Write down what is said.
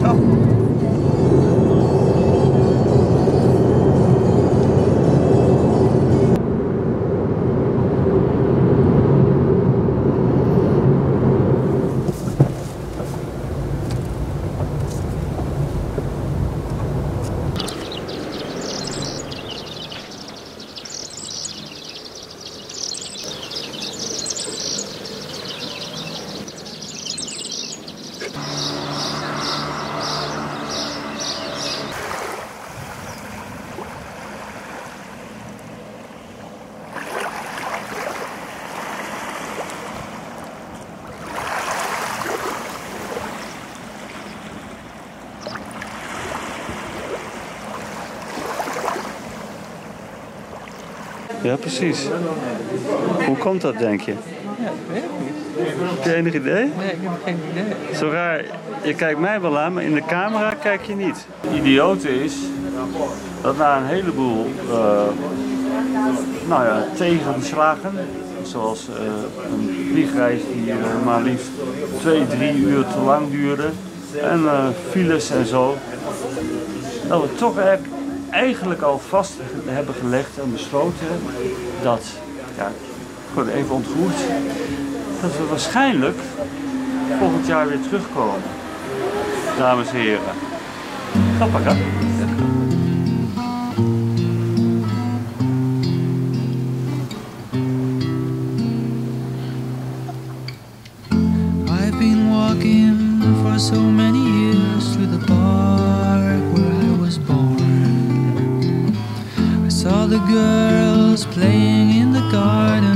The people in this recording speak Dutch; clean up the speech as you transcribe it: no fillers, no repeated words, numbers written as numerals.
Ja, precies. Hoe komt dat, denk je? Ja, weet ik niet. Heb je enig idee? Nee, ik heb geen idee. Zo raar, je kijkt mij wel aan, maar in de camera kijk je niet. Het idiote is dat na een heleboel tegenslagen, zoals een vliegreis die maar liefst 2-3 uur te lang duurde en files en zo, dat we toch eigenlijk al vast hebben gelegd en besloten dat, ja, gewoon even ontgroet, dat we waarschijnlijk volgend jaar weer terugkomen. Dames en heren. Grappig, hè? I've been walking for so many years through the park where I was born. I saw the girls playing in the garden.